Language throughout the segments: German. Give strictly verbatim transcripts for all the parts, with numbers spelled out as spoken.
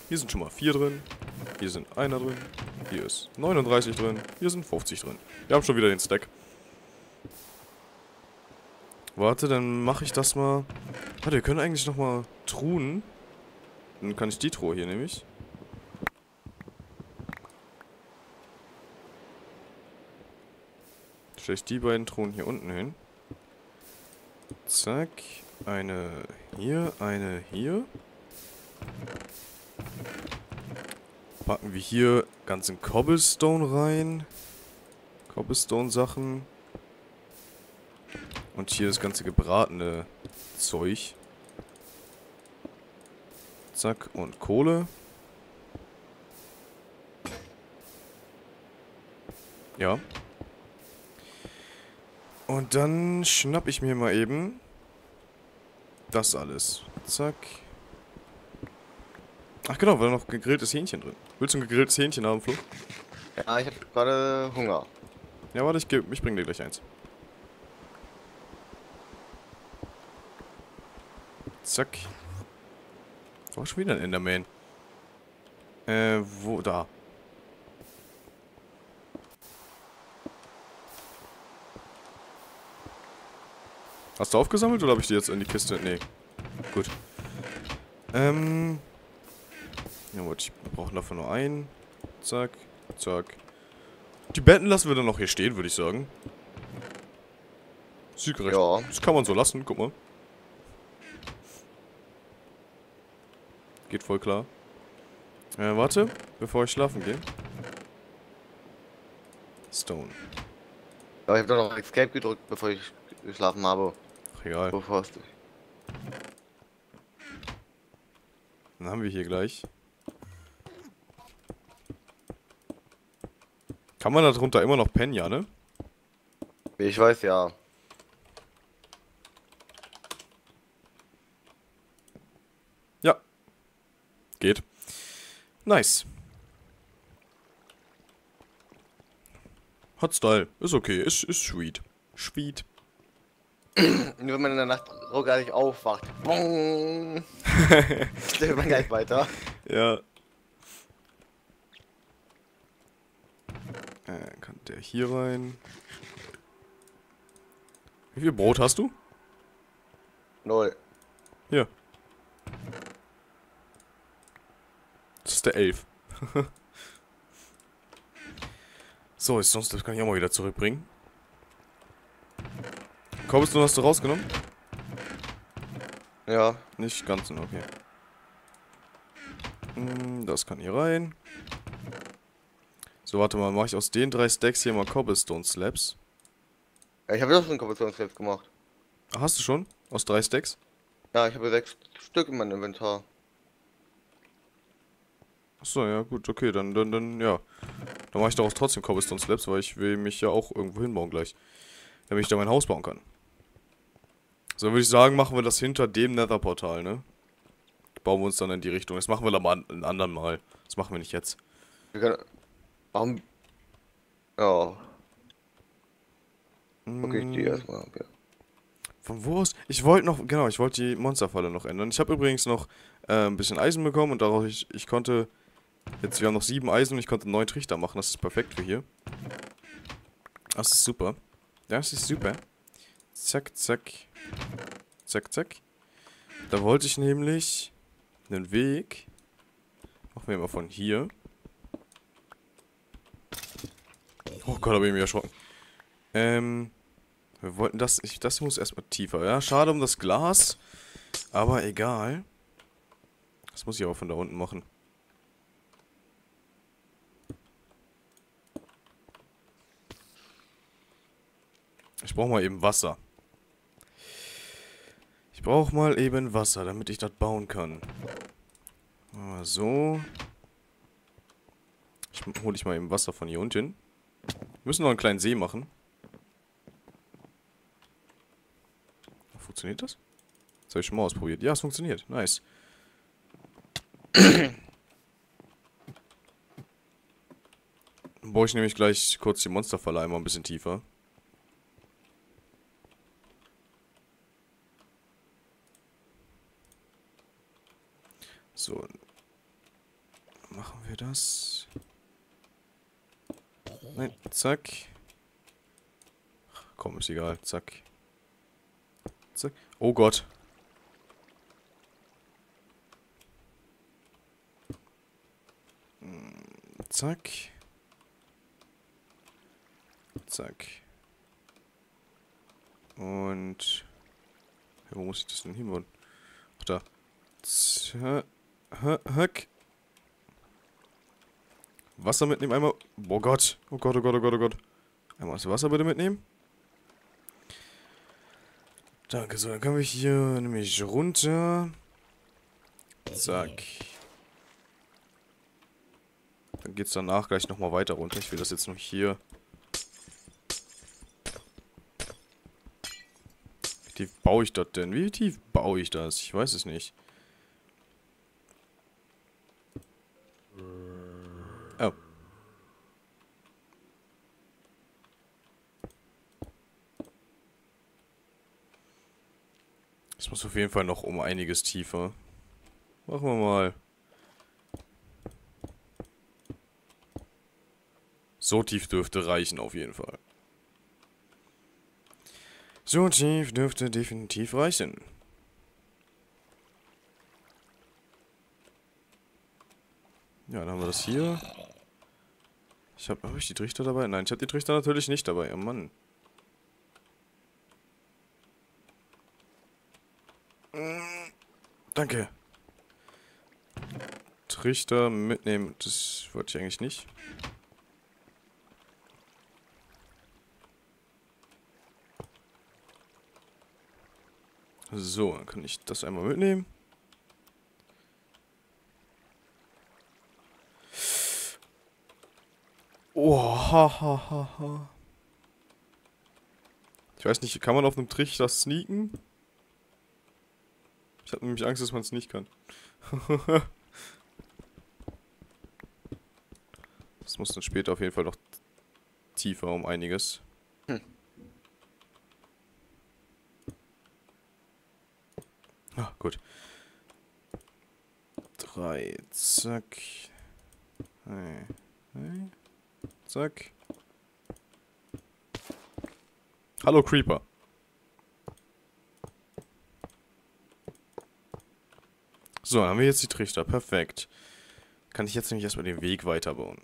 Hier sind schon mal vier drin. Hier sind einer drin. Hier ist neununddreißig drin. Hier sind fünfzig drin. Wir haben schon wieder den Stack. Warte, dann mache ich das mal. Warte, wir können eigentlich nochmal Truhen. Dann kann ich die Truhe hier nämlich. Stelle ich die beiden Truhen hier unten hin. Zack. Eine hier, eine hier. Packen wir hier ganzen Cobblestone rein. Cobblestone-Sachen. Und hier das ganze gebratene Zeug. Zack, und Kohle. Ja. Und dann schnapp ich mir mal eben das alles. Zack. Ach genau, weil noch gegrilltes Hähnchen drin. Willst du ein gegrilltes Hähnchen haben, Flo? Ja, ich habe gerade Hunger. Ja, warte, ich, geb, ich bring dir gleich eins. Zack. Oh, schon wieder ein Enderman. Äh, wo? Da. Hast du aufgesammelt oder habe ich die jetzt in die Kiste? Nee. Gut. Ähm. Ja, warte, ich brauche dafür nur einen. Zack, zack. Die Betten lassen wir dann noch hier stehen, würde ich sagen. Sieht gerecht. Ja. Das kann man so lassen, guck mal. Geht voll klar. Äh, warte, bevor ich schlafen gehe. Stone. Aber ich habe doch noch Escape gedrückt, bevor ich geschlafen habe. Ach, egal. Bevor es... Dann haben wir hier gleich. Kann man da drunter immer noch pennen, ja, ne? Ich weiß ja. Ja. Geht. Nice. Hat Style. Ist okay. Ist, ist sweet. Sweet. Nur wenn man in der Nacht ruckartig aufwacht. Bong. Dann man gleich weiter. Ja. Äh, kann der hier rein. Wie viel Brot hast du? Null. Hier. Das ist der elf. So, ist sonst, das kann ich auch mal wieder zurückbringen. Cobblestone hast du rausgenommen? Ja. Nicht ganz, okay. Hm, das kann hier rein. So, warte mal, mache ich aus den drei Stacks hier mal Cobblestone Slabs. Ja, ich habe doch schon Konversionsslabs gemacht. Ah, hast du schon? Aus drei Stacks? Ja, ich habe sechs Stück in meinem Inventar. Achso, ja, gut, okay, dann, dann, dann, ja. Dann mache ich daraus trotzdem Cobblestone Slabs, weil ich will mich ja auch irgendwo hinbauen gleich. Damit ich da mein Haus bauen kann. So, würde ich sagen, machen wir das hinter dem Nether-Portal, ne? Bauen wir uns dann in die Richtung. Das machen wir dann mal ein anderen Mal. Das machen wir nicht jetzt. Wir können... Warum... Ja. Okay, die Hm, erstmal. Okay. von wo aus? Ich wollte noch, genau, ich wollte die Monsterfalle noch ändern. Ich habe übrigens noch äh, ein bisschen Eisen bekommen und daraus, ich, ich konnte, jetzt, wir haben noch sieben Eisen und ich konnte einen neuen Trichter machen. Das ist perfekt für hier. Das ist super. Das ist super. Zack, zack. Zack, zack. Da wollte ich nämlich einen Weg. Machen wir mal von hier. Oh Gott, habe ich mich erschrocken. Ähm, wir wollten das, ich, das muss erstmal tiefer. Ja, schade um das Glas. Aber egal. Das muss ich auch von da unten machen. Ich brauche mal eben Wasser. Ich brauche mal eben Wasser, damit ich das bauen kann. Mal so. Ich hole ich mal eben Wasser von hier unten. Wir müssen noch einen kleinen See machen. Funktioniert das? Das habe ich schon mal ausprobiert. Ja, es funktioniert. Nice. Dann baue ich nämlich gleich kurz die Monsterfalle einmal ein bisschen tiefer. So. machen wir das. Nein, zack. Ach, komm, ist egal. Zack. Zack. Oh Gott. Zack. Zack. Und... Ja, wo muss ich das denn hinbauen? Ach, da. Zack. Wasser mitnehmen einmal. Oh Gott. Oh Gott, oh Gott, oh Gott, oh Gott. Einmal das Wasser bitte mitnehmen. Danke, so, dann können wir hier nämlich runter. Zack. Dann geht's danach gleich nochmal weiter runter. Ich will das jetzt noch hier. Wie tief baue ich das denn? Wie tief baue ich das? Ich weiß es nicht. Oh. Das muss auf jeden Fall noch um einiges tiefer. Machen wir mal. So tief dürfte reichen auf jeden Fall. So tief dürfte definitiv reichen. Ja, dann haben wir das hier. Ich habe hab ich die Trichter dabei? Nein, ich habe die Trichter natürlich nicht dabei. Oh Mann. Danke. Trichter mitnehmen. Das wollte ich eigentlich nicht. So, dann kann ich das einmal mitnehmen. Oh, ha, ha, ha, ha. Ich weiß nicht, kann man auf einem Trichter sneaken? Ich habe nämlich Angst, dass man es nicht kann. Das muss dann später auf jeden Fall noch tiefer um einiges. Hm. Ah, gut. Drei, zack. Hey, hey. Zack. Hallo Creeper. So, dann haben wir jetzt die Trichter. Perfekt. Kann ich jetzt nämlich erstmal den Weg weiterbauen.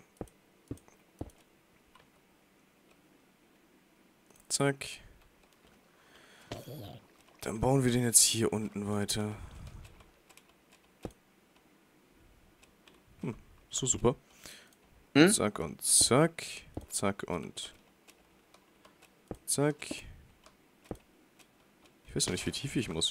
Zack. Dann bauen wir den jetzt hier unten weiter. Hm, so super. Hm? Zack und zack. Zack und zack. Ich weiß noch nicht, wie tief ich muss.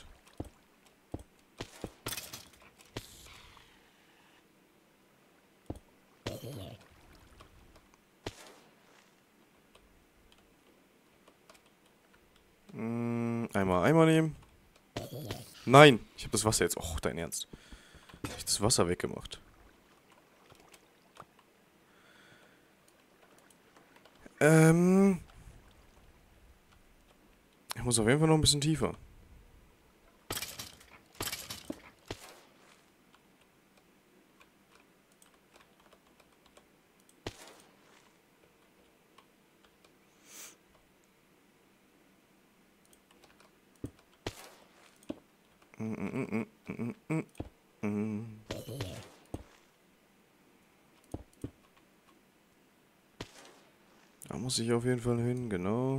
Hm, einmal, einmal nehmen. Nein, ich habe das Wasser jetzt. Och, dein Ernst. Ich das Wasser weggemacht. Ähm. Ich muss auf jeden Fall noch ein bisschen tiefer. Mm, mm, mm, mm, mm, mm. Da muss ich auf jeden Fall hin, genau.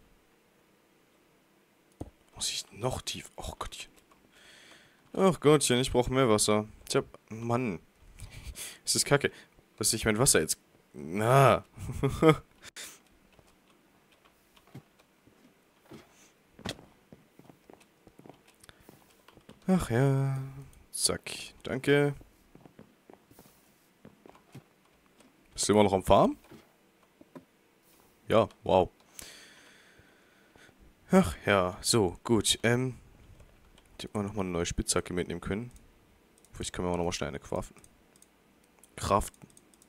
Muss ich noch tief? Och Gottchen. Ach Gottchen, ich brauche mehr Wasser. Ich hab... Mann. Es ist kacke. Dass ich mein Wasser jetzt... Na. Ach ja. Zack. Danke. Bist du immer noch am Farm? Ja, wow. Ach ja, so, gut. Ähm, ich hätte mal nochmal eine neue Spitzhacke mitnehmen können. Vielleicht können wir auch nochmal schnell eine craften. Craften.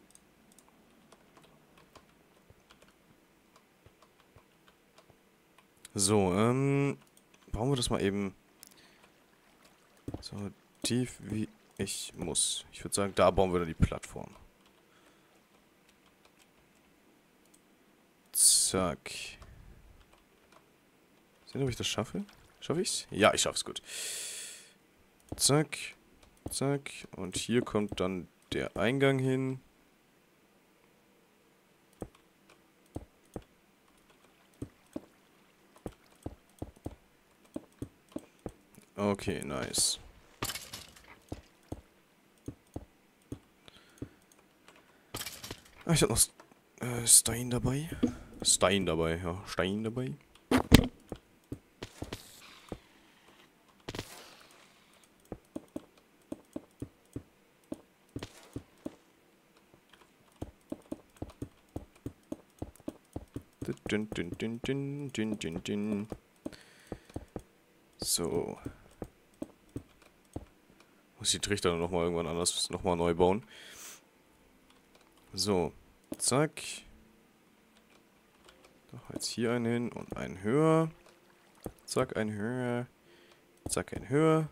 So, ähm, bauen wir das mal eben so tief wie Ich muss. Ich würde sagen, da bauen wir dann die Plattform. Zack. Sehen, ob ich das schaffe? Schaffe ich's? Ja, ich schaff's gut. Zack. Zack. Und hier kommt dann der Eingang hin. Okay, nice. Ah, ich hab noch äh, Stein dabei. Stein dabei, ja. Stein dabei. Dün, dün, dün, dün, dün, dün, dün. So. Muss die Trichter nochmal irgendwann anders nochmal neu bauen. So. Zack. Noch jetzt hier einen hin und einen höher. Zack, ein höher. Zack, ein höher.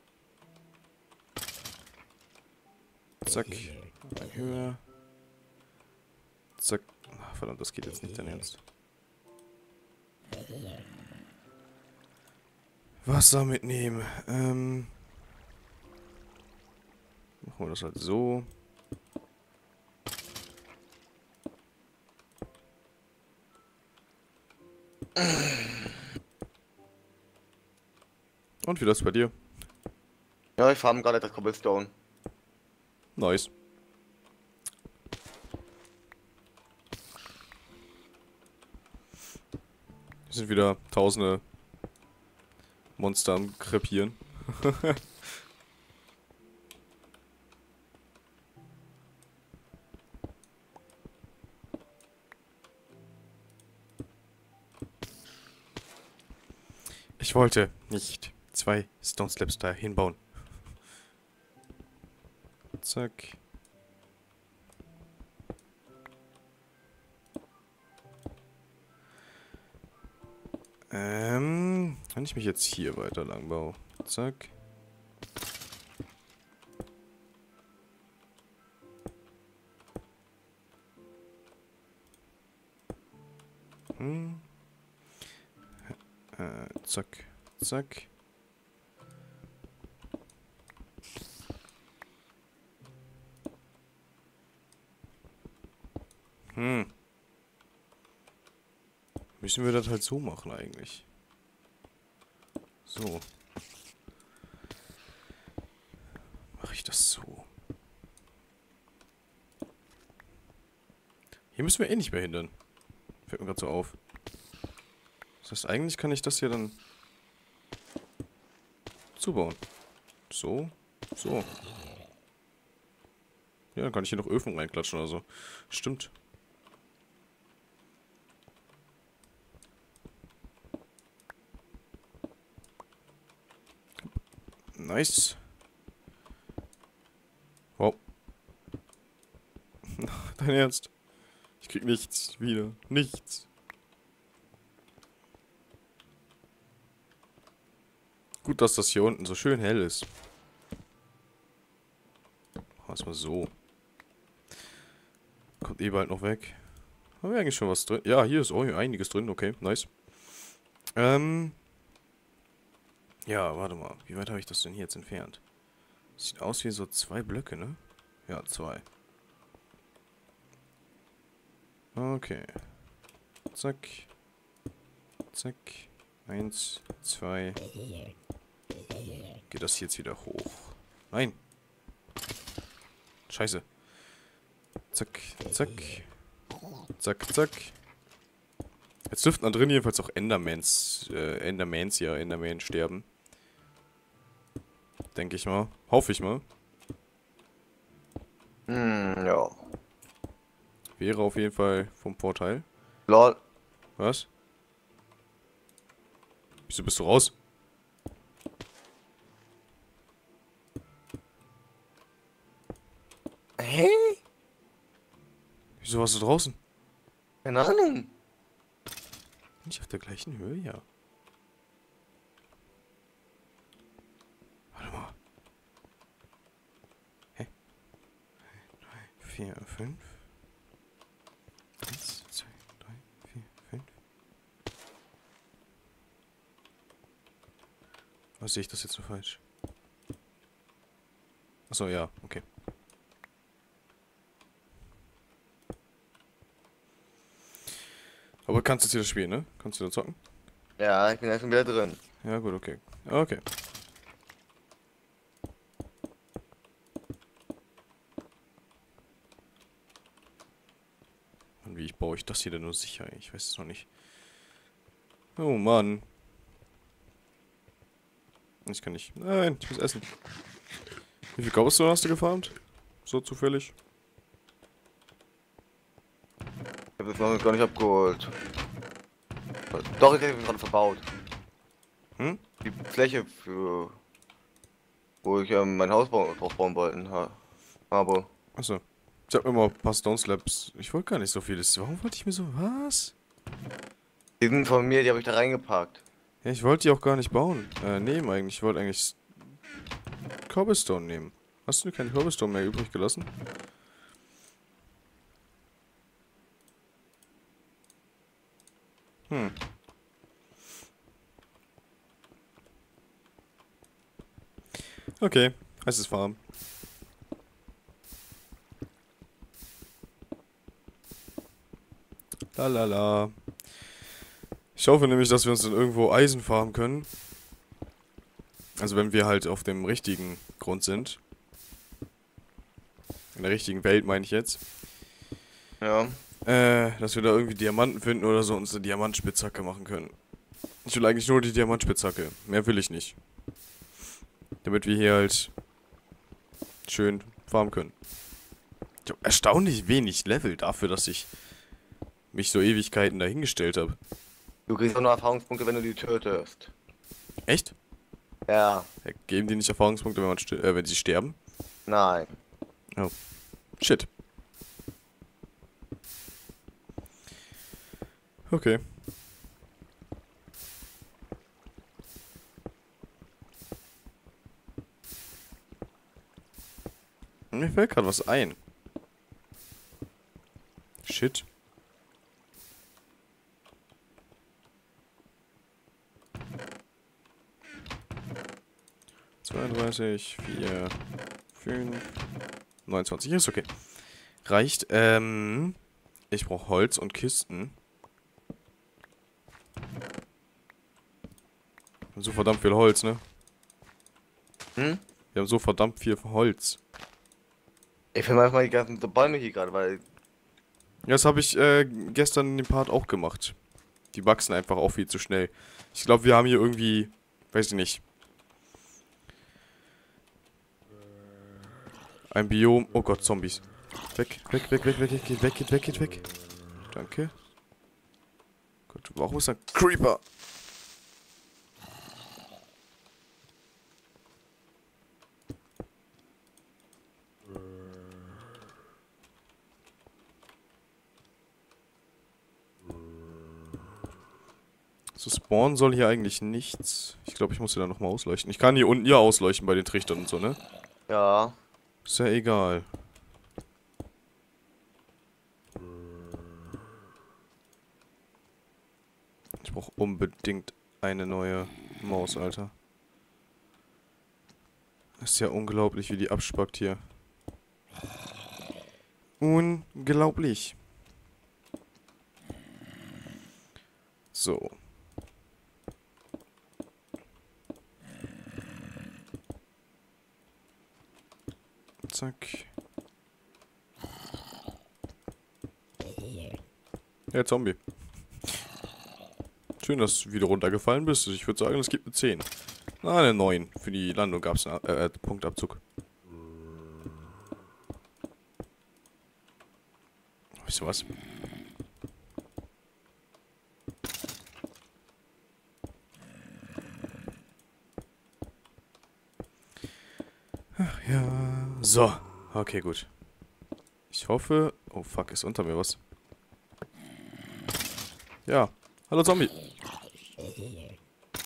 Zack, ein höher. Zack. Ach, verdammt, das geht jetzt nicht dein Ernst. Wasser mitnehmen. Ähm. Machen wir das halt so. Und wie das bei dir? Ja, ich farm gerade das Cobblestone. Nice. Hier sind wieder tausende Monster am Krepieren. Ich wollte nicht zwei Stone Slabs da hinbauen. Zack. Ähm, wenn ich mich jetzt hier weiter lang baue. Zack. Hm. Äh, zack. Zack. Hm. Müssen wir das halt so machen eigentlich. So. Mache ich das so. Hier müssen wir eh nicht mehr hindern. Fällt mir gerade so auf. Das heißt, eigentlich kann ich das hier dann zubauen. So. So. Ja, dann kann ich hier noch Öfen reinklatschen oder so. Stimmt. Nice. Wow. Dein Ernst? Ich krieg nichts wieder. Nichts. Gut, dass das hier unten so schön hell ist. Erstmal so. Kommt eh bald noch weg. Haben wir eigentlich schon was drin? Ja, hier ist oh, einiges drin. Okay, nice. Ähm. Ja, warte mal. Wie weit habe ich das denn hier jetzt entfernt? Sieht aus wie so zwei Blöcke, ne? Ja, zwei. Okay. Zack. Zack. Eins, zwei. Geht das jetzt wieder hoch? Nein. Scheiße. Zack, zack. Zack, zack. Jetzt dürften da drin jedenfalls auch Endermans, äh, Endermans, ja, Enderman sterben. Denke ich mal. Hoffe ich mal. Hm, ja. Wäre auf jeden Fall vom Vorteil. Lol. Was? Wieso bist du raus? Hä? Wieso warst du draußen? Keine Ahnung. Nicht auf der gleichen Höhe, ja. Warte mal. vier, fünf. eins, zwei, drei, vier, fünf. Was sehe ich das jetzt so falsch? Achso, ja, okay. Aber kannst du jetzt wieder spielen, ne? Kannst du da zocken? Ja, ich bin jetzt schon wieder drin. Ja, gut, okay. Okay. Und wie baue ich das hier denn nur sicher? Ich weiß es noch nicht. Oh Mann. Ich kann nicht. Nein, ich muss essen. Wie viel Cobblestone hast du gefarmt? So zufällig? Ich hab das noch gar nicht abgeholt. Doch, ich hab mich gerade verbaut. Hm? Die Fläche für... wo ich ähm, mein Haus bau drauf bauen wollte, ha habe. Achso. Ich hab immer ein paar Stone Slabs. Ich wollte gar nicht so vieles. Warum wollte ich mir so... Was? Die sind von mir, die habe ich da reingepackt. Ja, ich wollte die auch gar nicht bauen. Äh, nehmen eigentlich. Ich wollte eigentlich... Cobblestone nehmen. Hast du keinen Cobblestone mehr übrig gelassen? Hm. Okay, heißt es Farm. Lalala. Ich hoffe nämlich, dass wir uns dann irgendwo Eisen farmen können. Also wenn wir halt auf dem richtigen Grund sind. In der richtigen Welt meine ich jetzt. Ja. Äh, dass wir da irgendwie Diamanten finden oder so und uns eine Diamantspitzhacke machen können. Ich will eigentlich nur die Diamantspitzhacke. Mehr will ich nicht. Damit wir hier halt schön farmen können. Ich habe erstaunlich wenig Level dafür, dass ich mich so Ewigkeiten dahingestellt habe. Du kriegst auch nur Erfahrungspunkte, wenn du die tötest. Echt? Ja. Ja, geben die nicht Erfahrungspunkte, wenn, man sti- äh, wenn sie sterben? Nein. Oh. Shit. Okay. Mir fällt gerade was ein. Shit. zweiunddreißig, vier, fünf, neunundzwanzig, ist okay. Reicht, ähm, ich brauche Holz und Kisten. Wir haben so verdammt viel Holz, ne? Hm? Wir haben so verdammt viel Holz. Ich finde manchmal die ganzen Bäume hier gerade, weil... Ja, das habe ich äh, gestern in dem Part auch gemacht. Die wachsen einfach auch viel zu schnell. Ich glaube, wir haben hier irgendwie, weiß ich nicht, ein Biom. Oh Gott, Zombies. Weg, weg, weg, weg, weg, weg, geht weg, geht weg, geht weg. Danke. Gott, warum ist da ein Creeper? So spawnen soll hier eigentlich nichts. Ich glaube, ich muss hier dann nochmal ausleuchten. Ich kann hier unten ja ausleuchten bei den Trichtern und so, ne? Ja. Ist ja egal. Ich brauche unbedingt eine neue Maus, Alter. Ist ja unglaublich, wie die abspackt hier. Unglaublich. So. Zack. Ja, Zombie. Schön, dass du wieder runtergefallen bist. Ich würde sagen, es gibt eine zehn. Ah, eine neun. Für die Landung gab es einen äh, Punktabzug. Weißt du was? Ach ja. So. Okay, gut. Ich hoffe... Oh fuck, ist unter mir was. Ja. Hallo Zombie.